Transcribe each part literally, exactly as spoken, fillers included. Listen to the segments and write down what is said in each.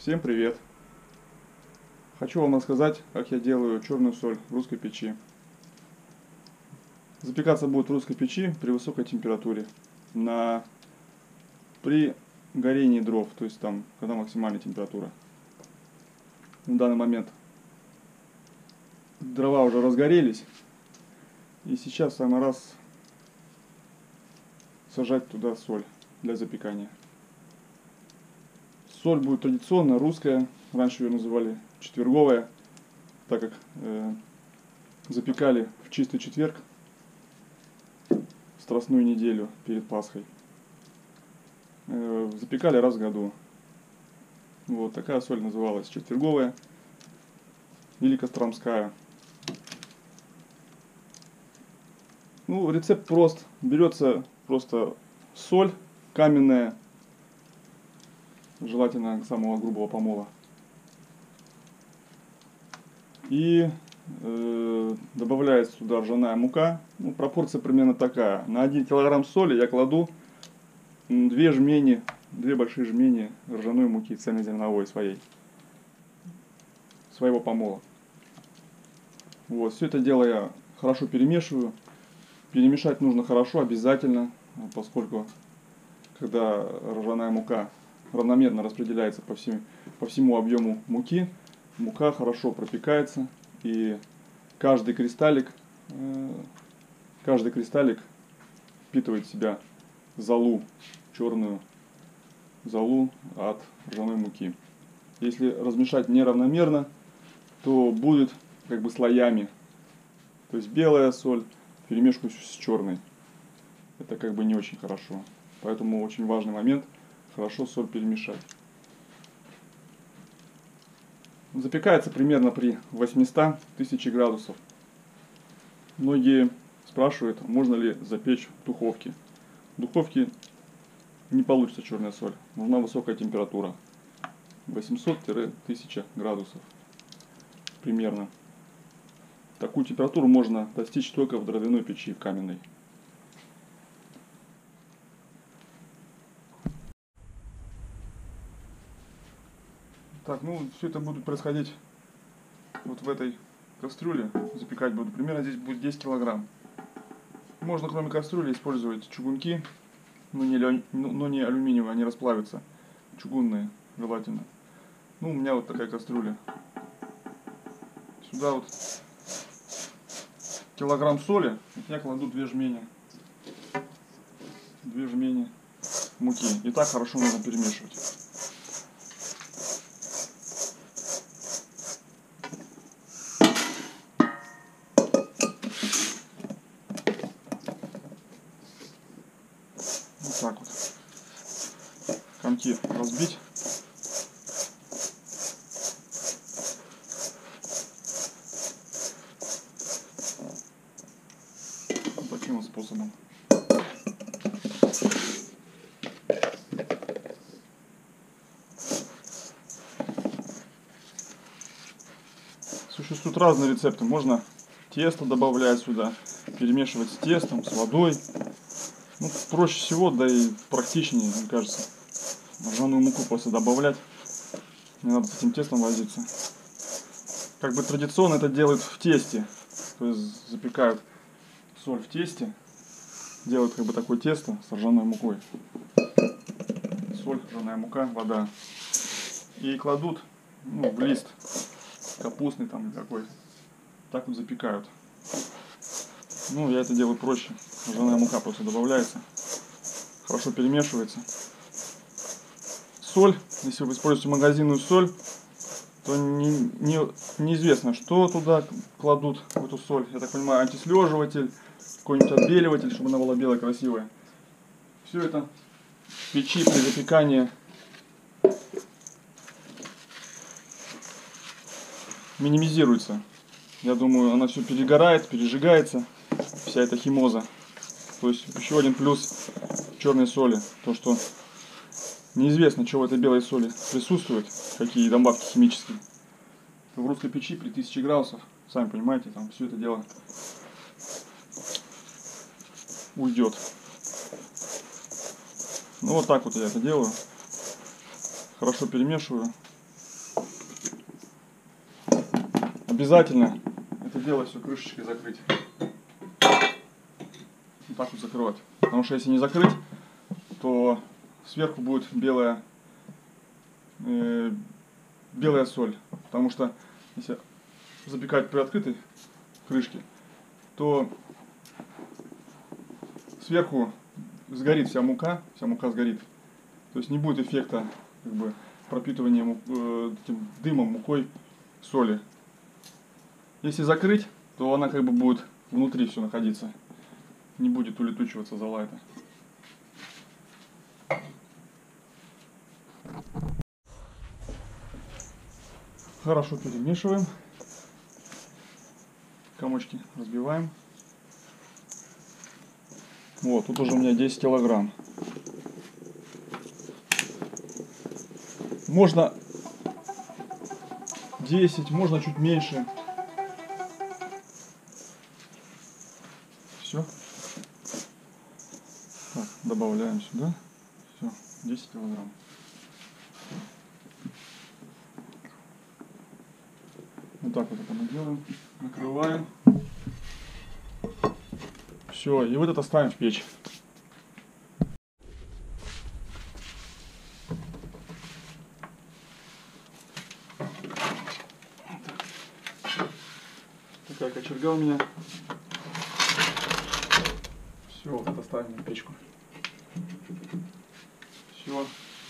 Всем привет! Хочу вам рассказать, как я делаю черную соль в русской печи. Запекаться будет в русской печи при высокой температуре. На... При горении дров, то есть там, когда максимальная температура. В данный момент дрова уже разгорелись. И сейчас самый раз сажать туда соль для запекания. Соль будет традиционно русская, раньше ее называли четверговая, так как э, запекали в чистый четверг, страстную неделю перед Пасхой. Э, запекали раз в году. Вот такая соль называлась четверговая или костромская. Ну, рецепт прост. Берется просто соль каменная, желательно самого грубого помола. И э, добавляется сюда ржаная мука. Ну, пропорция примерно такая. На один килограмм соли я кладу две жмени, две большие жмени ржаной муки цельнозерновой своей, своего помола. Вот, все это дело я хорошо перемешиваю. Перемешать нужно хорошо, обязательно, поскольку когда ржаная мука равномерно распределяется по, всем, по всему объему муки, мука хорошо пропекается, и каждый кристаллик, каждый кристаллик впитывает в себя золу, черную золу от ржаной муки. Если размешать неравномерно, то будет как бы слоями, то есть белая соль вперемешку с черной. Это как бы не очень хорошо. Поэтому очень важный момент — хорошо соль перемешать. Запекается примерно при восьмистах тысячах градусов. Многие спрашивают, можно ли запечь в духовке. В духовке не получится черная соль. Нужна высокая температура. восемьсот — тысяча градусов примерно. Такую температуру можно достичь только в дровяной печи, в каменной. Так, ну все это будет происходить вот в этой кастрюле. Запекать буду. Примерно здесь будет десять килограмм. Можно кроме кастрюли использовать чугунки, но не, но не алюминиевые, они расплавятся. Чугунные желательно. Ну, у меня вот такая кастрюля. Сюда вот килограмм соли, я кладу две жмени. Две жмени муки. И так хорошо нужно перемешивать. Вот так вот. Комки разбить. Вот таким вот способом. Существуют разные рецепты. Можно тесто добавлять сюда, перемешивать с тестом, с водой. Ну, проще всего, да и практичнее, мне кажется, ржаную муку после добавлять. Не надо с этим тестом возиться. Как бы традиционно это делают в тесте. То есть запекают соль в тесте. Делают как бы такое тесто с ржаной мукой. Соль, ржаная мука, вода. И кладут, ну, в лист капустный там или какой-то. Так вот запекают. Ну, я это делаю проще. Ржаная мука просто добавляется. Хорошо перемешивается. Соль, если вы используете магазинную соль, то не, не, неизвестно, что туда кладут, в эту соль. Я так понимаю, антислеживатель, какой-нибудь отбеливатель, чтобы она была белая, красивая. Все это в печи при запекании минимизируется. Я думаю, она все перегорает, пережигается, вся эта химоза. То есть еще один плюс черной соли, то что неизвестно, что в этой белой соли присутствует, какие добавки химические. В русской печи при тысяче градусов, сами понимаете, там все это дело уйдет. Ну вот так вот я это делаю. Хорошо перемешиваю. обязательно это дело все крышечкой закрыть. Вот так вот закрывать. Потому что если не закрыть, то сверху будет белая, э, белая соль. Потому что если запекать при открытой крышке, то сверху сгорит вся мука, вся мука сгорит. То есть не будет эффекта как бы пропитывания э, этим дымом, мукой, соли. Если закрыть, то она как бы будет внутри все находиться. Не будет улетучиваться зола это. Хорошо перемешиваем. Комочки разбиваем. Вот, тут уже у меня десять килограмм. Можно десять, можно чуть меньше. Все. Так, добавляем сюда. Все, десять килограмм. Вот так вот это мы делаем. Накрываем. Все, и вот это ставим в печь. Такая кочерга у меня. Все, вот это ставим в печку. Все.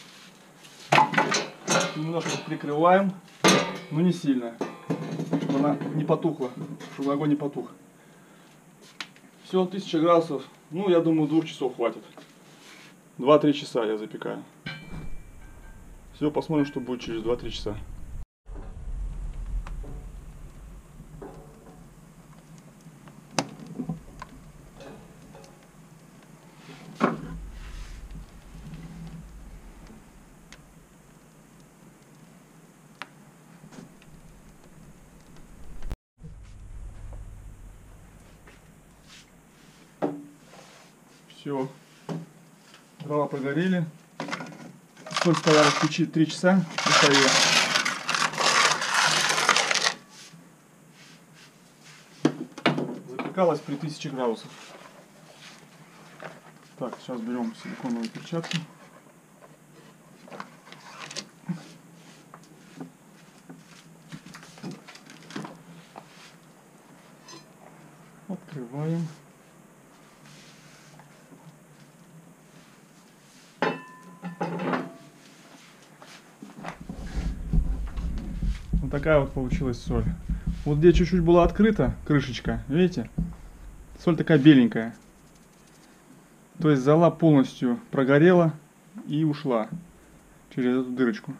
Немножко прикрываем, но не сильно, чтобы она не потухла, чтобы огонь не потух. Все, тысяча градусов. Ну, я думаю, двух часов хватит. два-три часа я запекаю. Все, посмотрим, что будет через два-три часа. Все, дрова прогорели. Соль стояла в печи три часа. Достаю. Запекалась при тысяче градусов. Так, сейчас берем силиконовые перчатки. Открываем. Вот такая вот получилась соль. Вот где чуть-чуть была открыта крышечка, видите? Соль такая беленькая. То есть зола полностью прогорела и ушла через эту дырочку.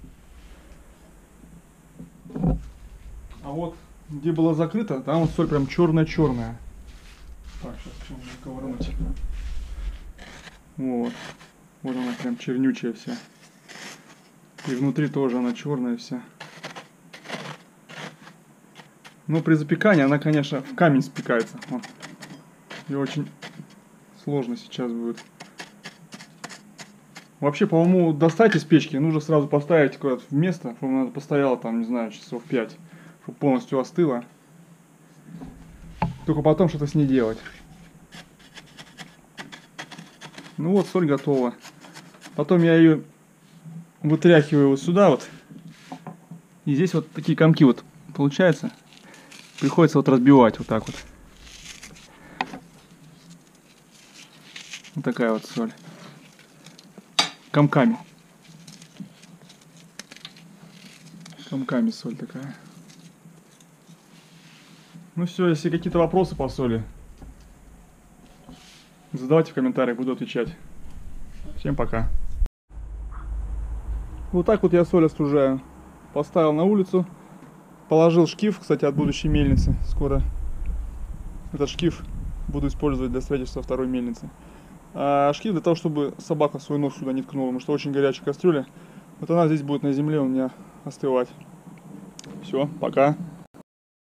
А вот где была закрыта, там вот соль прям черная-черная. Так, сейчас чем ковырнуть. Вот. Вот она прям чернючая вся. И внутри тоже она черная вся. Но при запекании она, конечно, в камень спекается. Вот. И очень сложно сейчас будет. Вообще, по-моему, достать из печки нужно сразу поставить куда-то в место, чтобы она постояла там, не знаю, часов пять, чтобы полностью остыла. Только потом что-то с ней делать. Ну вот, соль готова. Потом я ее вытряхиваю вот сюда вот. И здесь вот такие комки вот получается. Приходится вот разбивать вот так вот. Вот такая вот соль. Комками. Комками соль такая. Ну все, если какие-то вопросы по соли, задавайте в комментариях, буду отвечать. Всем пока. Вот так вот я соль остужаю. Поставил на улицу. Положил шкив, кстати, от будущей мельницы. Скоро этот шкив буду использовать для строительства второй мельницы. А шкив для того, чтобы собака свой нос сюда не ткнула, потому что очень горячая кастрюля. Вот она здесь будет на земле у меня остывать. Все, пока.